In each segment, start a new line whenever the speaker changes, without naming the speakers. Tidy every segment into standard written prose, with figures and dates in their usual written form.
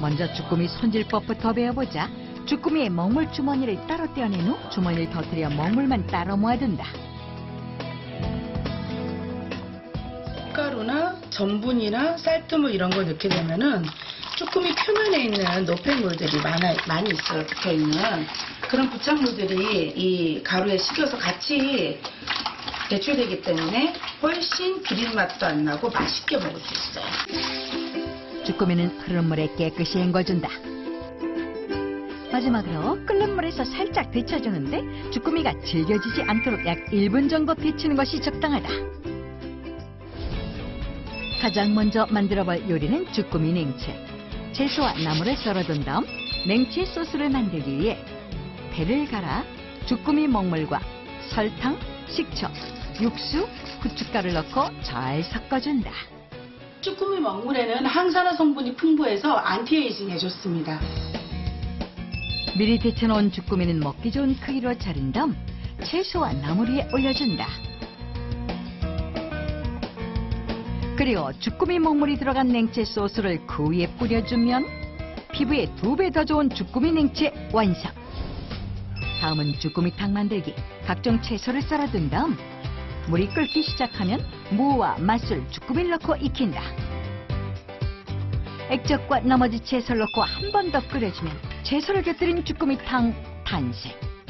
먼저 주꾸미 손질법부터 배워보자. 주꾸미의 먹물 주머니를 따로 떼어낸 후 주머니를 터뜨려 먹물만 따로 모아둔다.
쌀가루나 전분이나 쌀뜨물 이런 걸 넣게 되면은 주꾸미 표면에 있는 노폐물들이 많이 있어요. 붙어있는 그런 부착물들이 이 가루에 식혀서 같이 배출되기 때문에 훨씬 비린 맛도 안 나고 맛있게 먹을 수 있어요.
주꾸미는 흐르는 물에 깨끗이 헹궈준다. 마지막으로 끓는 물에서 살짝 데쳐주는데 주꾸미가 질겨지지 않도록 약 1분 정도 데치는 것이 적당하다. 가장 먼저 만들어볼 요리는 주꾸미 냉채. 채소와 나물을 썰어둔 다음 냉채 소스를 만들기 위해 배를 갈아 주꾸미 먹물과 설탕, 식초, 육수, 후춧가루를 넣고 잘 섞어준다.
주꾸미 먹물에는 항산화 성분이 풍부해서 안티에이징에 좋습니다.
미리 데쳐놓은 주꾸미는 먹기 좋은 크기로 자른 다음 채소와 나물 위에 올려준다. 그리고 주꾸미 먹물이 들어간 냉채 소스를 그 위에 뿌려주면 피부에 2배 더 좋은 주꾸미 냉채 완성. 다음은 주꾸미탕 만들기. 각종 채소를 썰어둔 다음 물이 끓기 시작하면 무와 맛술, 주꾸미를 넣고 익힌다. 액젓과 나머지 채소를 넣고 한 번 더 끓여주면 채소를 곁들인 주꾸미탕 탄생.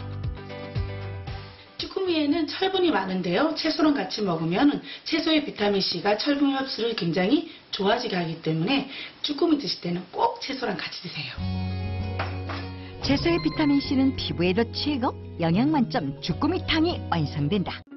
주꾸미에는 철분이 많은데요. 채소랑 같이 먹으면 채소의 비타민C가 철분 흡수를 굉장히 좋아지게 하기 때문에 주꾸미 드실 때는 꼭 채소랑 같이 드세요.
채소의 비타민C는 피부에도 최고, 영양 만점 주꾸미탕이 완성된다.